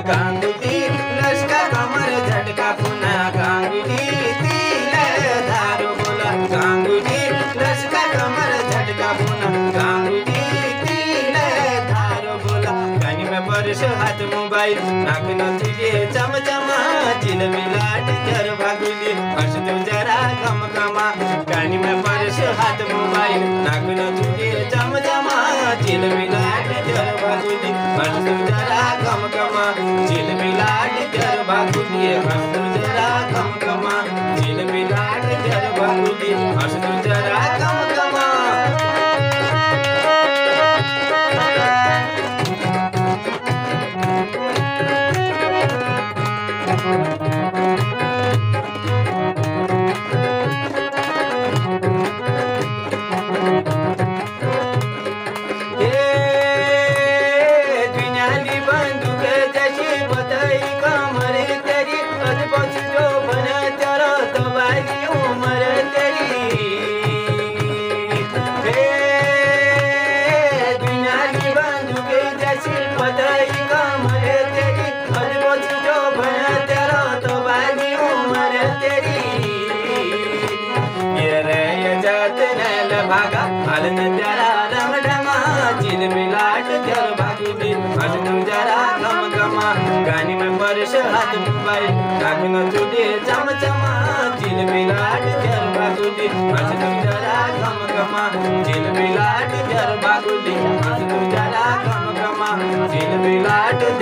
गांगुली लश्का कमर झटका पुन्हा गांगुली दारू बोला गांगुली लश्का कमर झटका पुन्हा गांगुली दारू बोला कानी में पर्स हाथ मोबाइल नाक न तुझे चमचमा चिल मिलाट जर भागुली हंस तू जरा कम कमा कानी में पर्स हाथ मोबाइल नाक न तुझे चमचमा चिल मिलाट जर भागुली हंस तू जरा कम कमा चिल मिलाट जर भागुली हंस तू जरा कम कमा चिल मिलाट जर भागुली हंस तू जरा कम कमा भागा हालन जरा रम ढमा चिल मिलाट जर भागुली हंस तू जरा कम कमा गानी में पर्स हाथ मोबाइल नाक न तुझे चमचमा चिल मिलाट जर भागुली हंस तू जरा कम कमा चिल मिलाट जर भागुली हंस तू जरा कम कमा चिल मिलाट